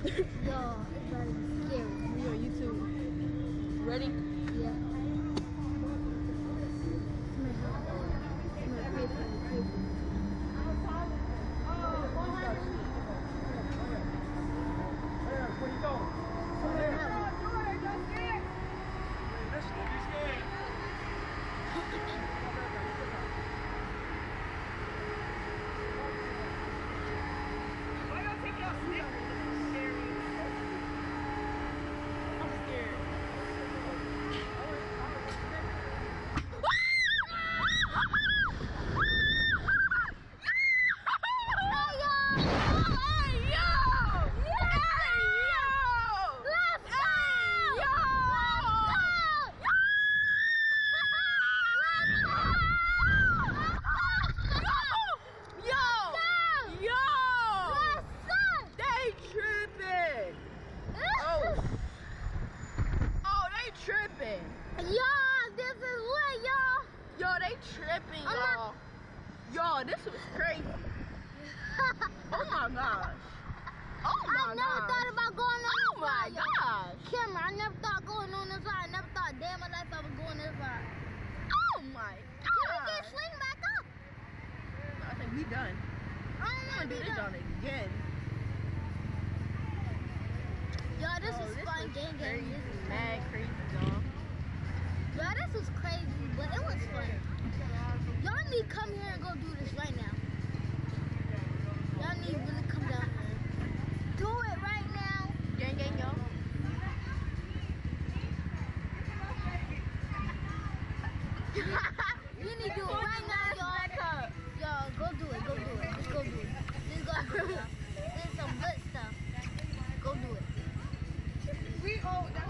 Yo, it's very scary. Me on YouTube. Ready? Yeah. Where you going? Tripping. Y'all, this is lit, y'all. Yo, they tripping, y'all. Yo, this was crazy. Oh my gosh. Oh my gosh. I never thought about going on this ride. Oh my gosh. Cameron, I never thought going on this ride. I never thought a day in my life I would go on this ride. Oh my We can gosh. swing back up. I think we done. I'm I'm gonna do this on again. Yo, this Oh, is fun. Game. Crazy. This is Mad crazy, y'all. Yo, this was crazy, but it was fun. Y'all need to come here and go do this right now. Y'all need to really come down here. Do it right now. Gang, gang, y'all. You need to do it right now, y'all. Y'all, go do it. Go do it. Just go do it. Just go do it. This is some good stuff. Go do it. We all.